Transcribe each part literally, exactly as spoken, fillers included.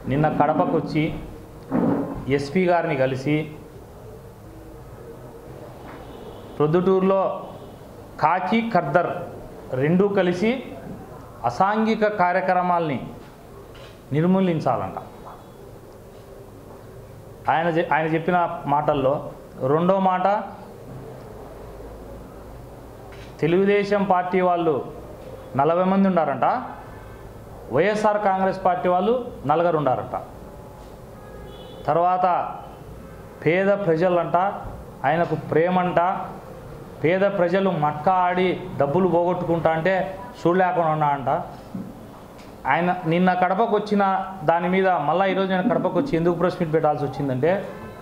నిన్న కడపకు వచ్చి ఎస్పీ గారిని కలిసి ప్రొద్దుటూరులో కాకి ఖద్దర్ రెండూ కలిసి అసాంఘిక కార్యక్రమాల్ని నిర్మూలించాలంట. ఆయన ఆయన చెప్పిన మాటల్లో రెండో మాట, తెలుగుదేశం పార్టీ వాళ్ళు నలభై మంది ఉన్నారంట, వైఎస్ఆర్ కాంగ్రెస్ పార్టీ వాళ్ళు నలుగురు ఉన్నారంట. తర్వాత పేద ప్రజలంట ఆయనకు ప్రేమంట, పేద ప్రజలు మట్కా ఆడి డబ్బులు పోగొట్టుకుంటా అంటే చూడలేకుండా ఉన్నా అంట. ఆయన నిన్న కడపకు వచ్చిన దాని మీద మళ్ళీ ఈరోజు నేను కడపకు వచ్చి ఎందుకు ప్రెస్ మీట్ పెట్టాల్సి వచ్చిందంటే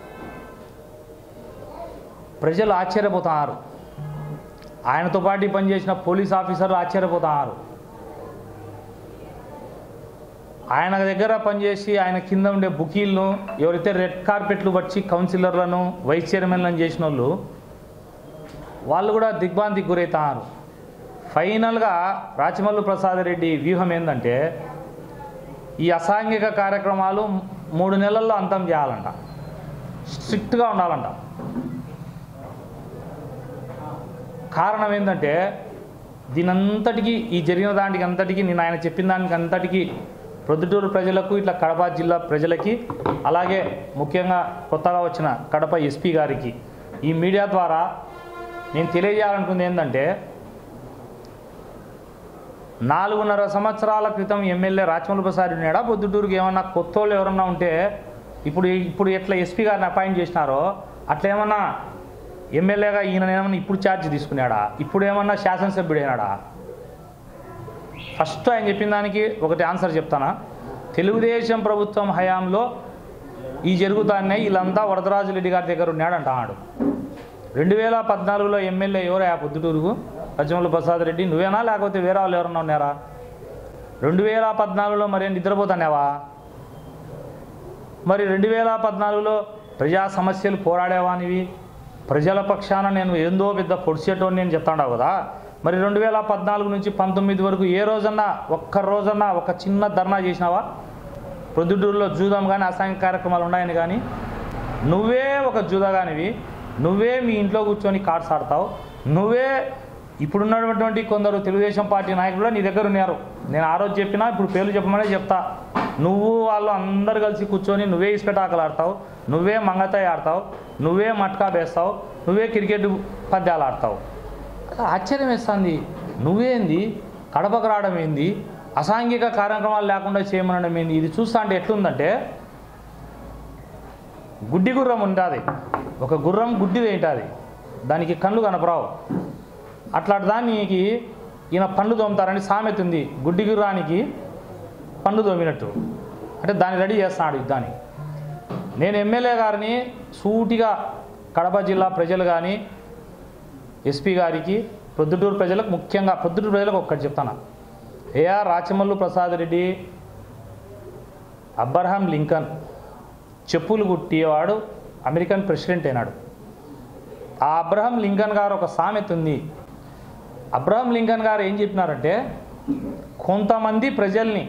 ప్రజలు ఆశ్చర్యపోతున్నారు, ఆయనతో పాటు పనిచేసిన పోలీస్ ఆఫీసర్లు ఆశ్చర్యపోతున్నారు. ఆయన దగ్గర పనిచేసి ఆయన కింద ఉండే బుకీలను ఎవరైతే రెడ్ కార్పెట్లు వచ్చి కౌన్సిలర్లను వైస్ చైర్మన్లను చేసిన వాళ్ళు వాళ్ళు కూడా దిగ్భ్రాంతికి గురవుతున్నారు. ఫైనల్గా రాచమల్లు ప్రసాద్ రెడ్డి వ్యూహం ఏంటంటే ఈ అసాంఘిక కార్యక్రమాలు మూడు నెలల్లో అంతం చేయాలంట, స్ట్రిక్ట్గా ఉండాలంట. కారణం ఏంటంటే దీనంతటికీ ఈ జరిగిన దానికి అంతటికీ నేను ఆయన చెప్పిన దానికి అంతటికీ ప్రొద్దుటూరు ప్రజలకు ఇట్లా కడప జిల్లా ప్రజలకి అలాగే ముఖ్యంగా కొత్తగా వచ్చిన కడప ఎస్పీ గారికి ఈ మీడియా ద్వారా నేను తెలియజేయాలనుకుంది ఏంటంటే నాలుగున్నర సంవత్సరాల క్రితం ఎమ్మెల్యే రాచమల్లు ప్రసాద్ ఉన్నాడా, పొద్దుటూరుకి ఏమన్నా కొత్త వాళ్ళు ఎవరన్నా ఉంటే ఇప్పుడు ఇప్పుడు ఎట్లా ఎస్పీ గారిని అపాయింట్ చేసినారో అట్లా ఏమన్నా ఎమ్మెల్యేగా ఈయన ఏమన్నా ఇప్పుడు ఛార్జ్ తీసుకున్నాడా, ఇప్పుడు ఏమన్నా శాసనసభ్యుడు అయినాడా? ఫస్ట్ ఆయన చెప్పిన దానికి ఒకటి ఆన్సర్ చెప్తానా. తెలుగుదేశం ప్రభుత్వం హయాంలో ఈ జరుగుతానే వీళ్ళంతా వరదరాజురెడ్డి గారి దగ్గర ఉన్నాడంట. ఆడు రెండు వేల పద్నాలుగులో ఎమ్మెల్యే ఎవరా పొద్దుటూరుకు? రాచమల్లు ప్రసాద్ రెడ్డి నువ్వేనా లేకపోతే వేరే వాళ్ళు ఎవరన్నా ఉన్నారా? రెండు వేల పద్నాలుగులో మరి నిద్రపోతానేవా? మరి రెండు వేల పద్నాలుగులో ప్రజా సమస్యలు పోరాడేవానివి, ప్రజల పక్షాన నేను ఏందో పెద్ద పొడిచేటోని నేను చెప్తాడావు కదా. మరి రెండు వేల పద్నాలుగు నుంచి పంతొమ్మిది వరకు ఏ రోజన్నా ఒక్క రోజన్నా ఒక చిన్న ధర్నా చేసినావా? ప్రొద్దుటూరులో జూదం కానీ అసాంఘిక కార్యక్రమాలు ఉన్నాయని కానీ నువ్వే ఒక జూదగానివి, నువ్వే మీ ఇంట్లో కూర్చొని కార్డ్స్ ఆడతావు, నువ్వే ఇప్పుడున్నటువంటి కొందరు తెలుగుదేశం పార్టీ నాయకులు కూడా నీ దగ్గర ఉన్నారు. నేను ఆ రోజు చెప్పినా ఇప్పుడు పేర్లు చెప్పమనే చెప్తా. నువ్వు వాళ్ళు అందరు కలిసి కూర్చొని నువ్వే ఇసుకటాకలు ఆడతావు, నువ్వే మంగతాయి ఆడతావు, నువ్వే మట్కా వేస్తావు, నువ్వే క్రికెట్ పద్యాలు ఆడతావు. ఆశ్చర్యం వేస్తుంది. నువ్వేంది కడపకు రావడం ఏంది, అసాంఘిక కార్యక్రమాలు లేకుండా చేయమనడం ఏంది? ఇది చూస్తా అంటే ఎట్లుందంటే గుడ్డి గుర్రం ఉంటుంది, ఒక గుర్రం గుడ్డిది ఏంటది, దానికి కళ్ళు కనపరావు. అట్లాంటి దానికి ఈయన పండ్లు తోముతారని సామెత ఉంది. గుడ్డి గుర్రానికి పండ్లు తోమినట్టు అంటే దాన్ని రెడీ చేస్తున్నాడు యుద్ధాన్ని. నేను ఎమ్మెల్యే గారిని సూటిగా కడప జిల్లా ప్రజలు కానీ ఎస్పీ గారికి ప్రొద్దుటూరు ప్రజలకు ముఖ్యంగా ప్రొద్దుటూరు ప్రజలకు ఒక్కటి చెప్తాను. ఏఆర్ రాచమల్లు ప్రసాద్ రెడ్డి అబ్రహాం లింకన్ చెప్పులు కుట్టేవాడు అమెరికన్ ప్రెసిడెంట్ అయినాడు. ఆ అబ్రహాం లింకన్ గారు ఒక సామెత ఉంది. అబ్రహాం లింకన్ గారు ఏం చెప్పినారంటే కొంతమంది ప్రజల్ని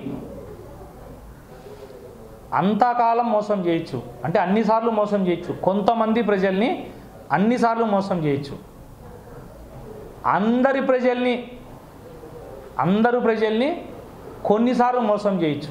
అంతకాలం మోసం చేయొచ్చు, అంటే అన్నిసార్లు మోసం చేయొచ్చు. కొంతమంది ప్రజల్ని అన్నిసార్లు మోసం చేయొచ్చు. అందరి ప్రజల్ని అందరు ప్రజల్ని కొన్నిసార్లు మోసం చేయొచ్చు,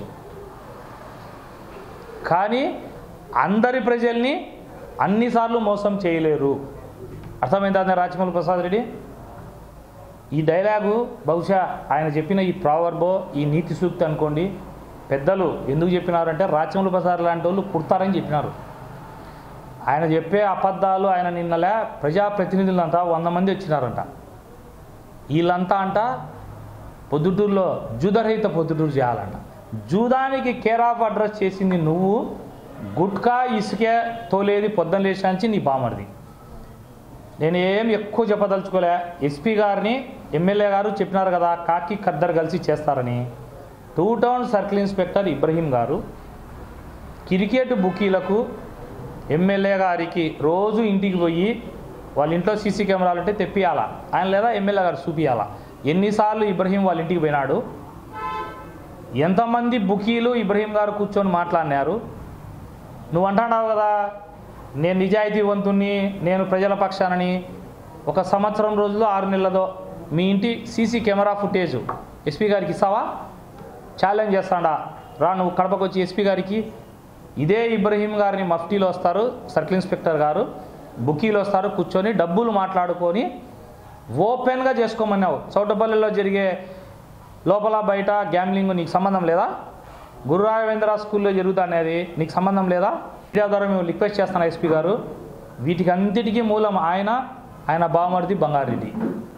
కానీ అందరి ప్రజల్ని అన్నిసార్లు మోసం చేయలేరు. అర్థమైందా రాచమల్లు ప్రసాద్ రెడ్డి? ఈ డైలాగు బహుశా ఆయన చెప్పిన ఈ ప్రావర్బో ఈ నీతి సూక్తి అనుకోండి. పెద్దలు ఎందుకు చెప్పినారంటే రాచమల్లు ప్రసాద్ లాంటి వాళ్ళు పుడతారని చెప్పినారు. ఆయన చెప్పే అబద్ధాలు ఆయన నిన్నలే ప్రజాప్రతినిధులంతా వంద మంది వచ్చినారంట. వీళ్ళంతా అంట పొద్దుటూరులో జూదరహిత పొద్దుటూరు చేయాలంట. జూదానికి కేర్ ఆఫ్ అడ్రస్ చేసింది నువ్వు, గుట్కా ఇసుకే తోలేది పొద్దున లేచాంచి నీ బామర్ది. నేను ఏం ఎక్కువ చెప్పదలుచుకోలే. ఎస్పీ గారిని ఎమ్మెల్యే గారు చెప్పినారు కదా కాకి ఖద్దర్ కలిసి చేస్తారని. Two town circle inspector Ibrahim గారు క్రికెట్ బుకీలకు ఎమ్మెల్యే గారికి రోజు ఇంటికి పోయి వాళ్ళ ఇంట్లో సీసీ కెమెరాలు ఉంటే తెప్పియాలా ఆయన, లేదా ఎమ్మెల్యే గారు చూపియాలా ఎన్నిసార్లు ఇబ్రహీం వాళ్ళ ఇంటికి పోయినాడు, ఎంతమంది బుకీలు ఇబ్రహీం గారు కూర్చొని మాట్లాడినారు. నువ్వు అంటున్నావు కదా నేను నిజాయితీవంతుని, నేను ప్రజల పక్షానని. ఒక సంవత్సరం రోజులు ఆరు నెలలదో మీ ఇంటి సీసీ కెమెరా ఫుటేజు ఎస్పీ గారికి ఇస్తావా? ఛాలెంజ్ చేస్తాడా రా నువ్వు కడపకు వచ్చి ఎస్పీ గారికి. ఇదే ఇబ్రహీం గారిని మఫ్టీలో వస్తారు, సర్కిల్ ఇన్స్పెక్టర్ గారు బుకీలో వస్తారు, కూర్చొని డబ్బులు మాట్లాడుకొని ఓపెన్గా చేసుకోమన్నావు. చౌటపల్లిలో జరిగే లోపల బయట గ్యామ్లింగ్ నీకు సంబంధం లేదా? గురు రాఘవేంద్ర స్కూల్లో జరుగుతానేది నీకు సంబంధం లేదా? మీడియా ద్వారా మేము రిక్వెస్ట్ చేస్తాను ఎస్పీ గారు, వీటికి అంతటికీ మూలం ఆయన ఆయన బావమరిది బంగారెడ్డి.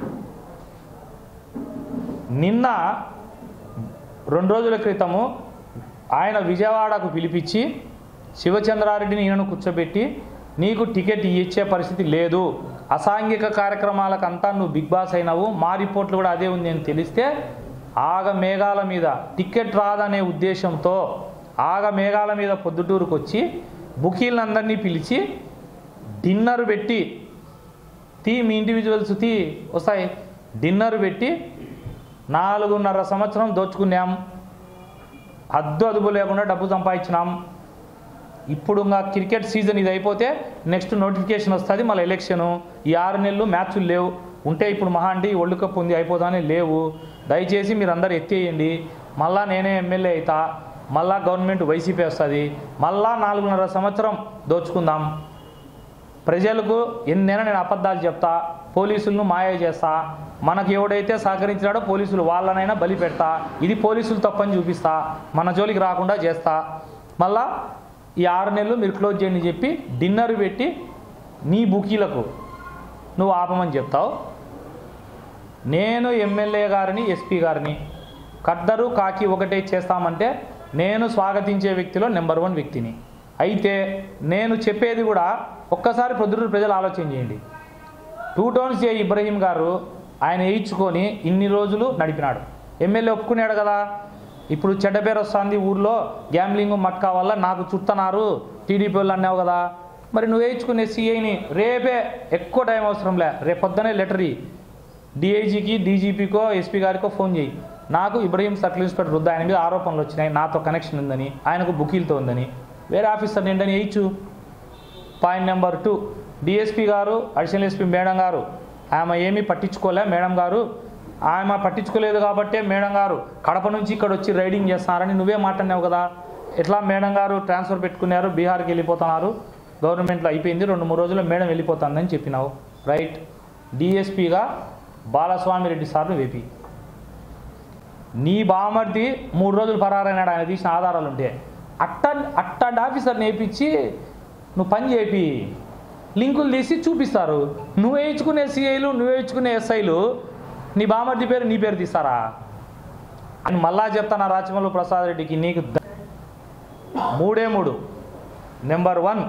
నిన్న రెండు రోజుల క్రితము ఆయన విజయవాడకు పిలిపించి శివచంద్రారెడ్డిని ఈయనను కూర్చోబెట్టి నీకు టికెట్ ఇచ్చే పరిస్థితి లేదు, అసాంఘిక కార్యక్రమాలకంతా నువ్వు బిగ్ బాస్ అయినావు, మా రిపోర్ట్లు కూడా అదే ఉంది అని తెలిస్తే ఆగ మేఘాల మీద టికెట్ రాదనే ఉద్దేశంతో ఆగ మేఘాల మీద పొద్దుటూరుకు వచ్చి బుకీలందరినీ పిలిచి డిన్నర్ పెట్టి తీ మీ ఇండివిజువల్స్ తీ వస్తాయి డిన్నర్ పెట్టి నాలుగున్నర సంవత్సరం దోచుకున్నాం, హద్దు అదుపు లేకుండా డబ్బు సంపాదించినాం. ఇప్పుడు ఇంకా క్రికెట్ సీజన్ ఇది అయిపోతే నెక్స్ట్ నోటిఫికేషన్ వస్తుంది, మళ్ళీ ఎలక్షను. ఈ ఆరు నెలలు మ్యాచ్లు లేవు, ఉంటే ఇప్పుడు మహా అంటే వరల్డ్ కప్ ఉంది అయిపోతానే లేవు. దయచేసి మీరు అందరు ఎత్తేయండి, మళ్ళా నేనే ఎమ్మెల్యే అవుతా, మళ్ళా గవర్నమెంట్ వైసీపీ వస్తుంది, మళ్ళా నాలుగున్నర సంవత్సరం దోచుకుందాం. ప్రజలకు ఎన్నైనా నేను అబద్ధాలు చెప్తా, పోలీసులను మాయ చేస్తా, మనకు ఎవడైతే సహకరించినాడో పోలీసులు వాళ్ళనైనా బలి పెడతా, ఇది పోలీసులు తప్పని చూపిస్తా, మన జోలికి రాకుండా చేస్తా. మళ్ళా ఈ ఆరు నెలలు మీరు క్లోజ్ చేయండి చెప్పి డిన్నర్ పెట్టి నీ బుకీలకు నువ్వు ఆపమని చెప్తావు. నేను ఎమ్మెల్యే గారిని ఎస్పీ గారిని కద్దరు కాకి ఒకటే చేస్తామంటే నేను స్వాగతించే వ్యక్తిలో నెంబర్ వన్ వ్యక్తిని. అయితే నేను చెప్పేది కూడా ఒక్కసారి ప్రొద్దుటూరు ప్రజలు ఆలోచన చేయండి. టూ టౌన్స్ ఏ ఇబ్రహీం గారు ఆయన వేయించుకొని ఇన్ని రోజులు నడిపినాడు, ఎమ్మెల్యే ఒప్పుకున్నాడు కదా. ఇప్పుడు చెడ్డ పేరు వస్తుంది ఊర్లో, గ్యాంబ్లింగ్ మట్కా వల్ల నాకు చుట్టనారు టీడీపీ వాళ్ళు అన్నావు కదా. మరి నువ్వు వేయించుకునే సీఐని రేపే, ఎక్కువ టైం అవసరంలే, రేపు పొద్దునే లెటర్ ఇ డిఐజీకి డీజీపీకో ఎస్పీ గారికో ఫోన్ చేయి, నాకు ఇబ్రహీం సర్కిల్ ఇన్స్పెక్టర్ వద్ద ఆయన మీద ఆరోపణలు వచ్చినాయి, నాతో కనెక్షన్ ఉందని, ఆయనకు బుకీలతో ఉందని, వేరే ఆఫీసర్ నిండని వేయించు. పాయింట్ నెంబర్ టూ, డిఎస్పీ గారు అడిషనల్ ఎస్పీ మేడం గారు ఆమె ఏమీ పట్టించుకోలే, మేడం గారు ఆమె పట్టించుకోలేదు కాబట్టే మేడం గారు కడప నుంచి ఇక్కడ వచ్చి రైడింగ్ చేస్తున్నారని నువ్వే మాట్లాడినావు కదా. ఎట్లా మేడం గారు ట్రాన్స్ఫర్ పెట్టుకున్నారు, బీహార్కి వెళ్ళిపోతున్నారు, గవర్నమెంట్లో అయిపోయింది, రెండు మూడు రోజుల్లో మేడం వెళ్ళిపోతుందని చెప్పినావు, రైట్. డిఎస్పీగా బాలస్వామి రెడ్డి సార్ను వేపి, నీ బామర్ది మూడు రోజులు పరారైనాడు, ఆయన తీసిన ఆధారాలు ఉంటే అట్ట అట్టాంటి ఆఫీసర్ని వేయించి నువ్వు పని చేపి లింకులు తీసి చూపిస్తారు. నువ్వు వేయించుకునే సిఐలు నువ్వు వేయించుకునే ఎస్ఐలు నీ బామర్ది పేరు నీ పేరు తీస్తారా అని మళ్ళా చెప్తాను. రాచమల్లు ప్రసాద్ రెడ్డికి నీకు మూడే మూడు. నెంబర్ వన్,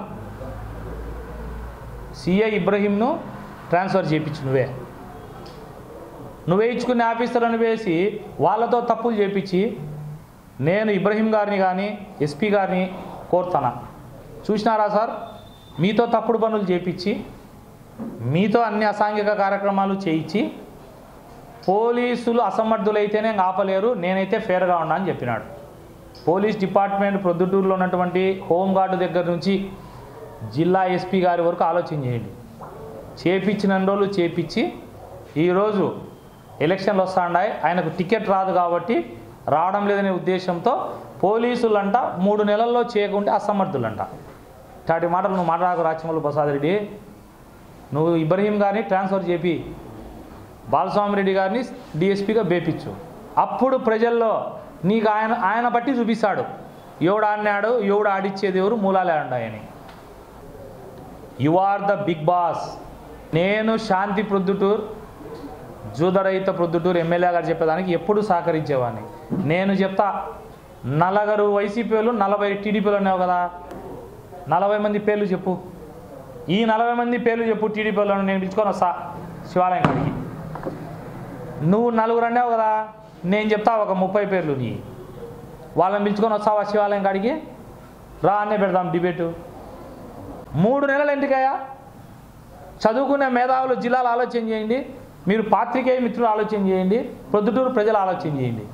సిఐ ఇబ్రహీంను ట్రాన్స్ఫర్ చేయించు, నువ్వే నువ్వు వేయించుకునే ఆఫీసర్లను వేసి వాళ్ళతో తప్పులు చేయించి నేను ఇబ్రహీం గారిని కానీ ఎస్పీ గారిని కోరుతానా, చూసినారా సార్ మీతో తప్పుడు పనులు చేయించి మీతో అన్ని అసాంఘిక కార్యక్రమాలు చేయించి పోలీసులు అసమర్థులైతేనే ఆపలేరు, నేనైతే ఫేర్గా ఉన్నా అని చెప్పినాడు. పోలీస్ డిపార్ట్మెంట్ ప్రొద్దుటూరులో ఉన్నటువంటి హోంగార్డు దగ్గర నుంచి జిల్లా ఎస్పీ గారి వరకు ఆలోచన చేయండి. చేపించిన రోజులు చేపించి ఈరోజు ఎలక్షన్లు వస్తున్నాయి, ఆయనకు టికెట్ రాదు కాబట్టి రావడం లేదనే ఉద్దేశంతో పోలీసులంట మూడు నెలల్లో చేయకుంటే అసమర్థులంట. ఇట్లాంటి మాటలు నువ్వు మాట్లాడకు రాచమల్లు ప్రసాద్ రెడ్డి. నువ్వు ఇబ్రహీం గారిని ట్రాన్స్ఫర్ చేపి బాలస్వామి రెడ్డి గారిని డిఎస్పీగా బేపించు, అప్పుడు ప్రజల్లో నీకు ఆయన ఆయన బట్టి చూపిస్తాడు ఎవడు ఆడినాడు ఎవడు ఆడిచ్చేది ఎవరు మూలాలే ఆడాయని. You are the big boss. నేను శాంతి ప్రొద్దుటూరు జూదరహిత ప్రొద్దుటూరు ఎమ్మెల్యే గారు చెప్పేదానికి ఎప్పుడు సహకరించేవాడిని. నేను చెప్తా, నలుగురు వైసీపీ వాళ్ళు నలభై టీడీపీలు ఉన్నావు కదా, నలభై మంది పేర్లు చెప్పు, ఈ నలభై మంది పేర్లు చెప్పు టీడీపీ వాళ్ళను నేను పిలుచుకొని వస్తా శివాలయం కాడికి. నువ్వు నలుగురు అన్నావు కదా, నేను చెప్తా ఒక ముప్పై పేర్లు నీ వాళ్ళని పిలుచుకొని వస్తావా శివాలయం కాడికి? రా అన్నే పెడదాం డిబేటు. మూడు నెలలు ఎందుకయ్యా? చదువుకునే మేధావులు జిల్లాలు ఆలోచన చేయండి, మీరు పాత్రికేయ మిత్రులు ఆలోచన చేయండి, ప్రొద్దుటూరు ప్రజలు ఆలోచన చేయండి.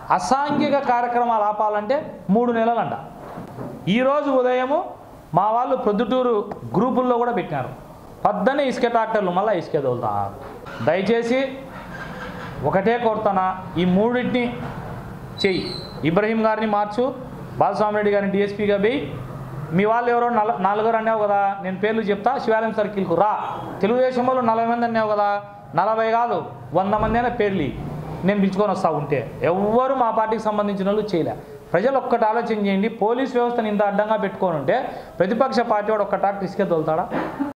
అసాంఘిక కార్యక్రమాలు ఆపాలంటే మూడు నెలలంట. ఈరోజు ఉదయము మా వాళ్ళు ప్రొద్దుటూరు గ్రూపుల్లో కూడా పెట్టినారు, పద్దనే ఇసుక ట్రాక్టర్లు మళ్ళీ ఇసుక తోలుతారు. దయచేసి ఒకటే కోరుతానా, ఈ మూడింటిని చెయ్యి. ఇబ్రహీం గారిని మార్చు, బాలస్వామి రెడ్డి గారిని డిఎస్పీగా వేయి. మీ వాళ్ళు ఎవరో నల నలుగురు అన్నావు కదా, నేను పేర్లు చెప్తా, శివాలయం సర్కిల్కు రా. తెలుగుదేశం వాళ్ళు నలభై మంది అన్నావు కదా, నలభై కాదు వంద మంది అయినా పేర్లు నేను పిలుచుకొని వస్తా. ఉంటే ఎవ్వరు మా పార్టీకి సంబంధించిన వాళ్ళు చేయలే. ప్రజలు ఒక్కటి ఆలోచన చేయండి, పోలీస్ వ్యవస్థను ఇంత అడ్డంగా పెట్టుకొని ఉంటే ప్రతిపక్ష పార్టీ వాడు ఒక్క ట్రాక్టర్ ఇసుకే తోలుతాడా?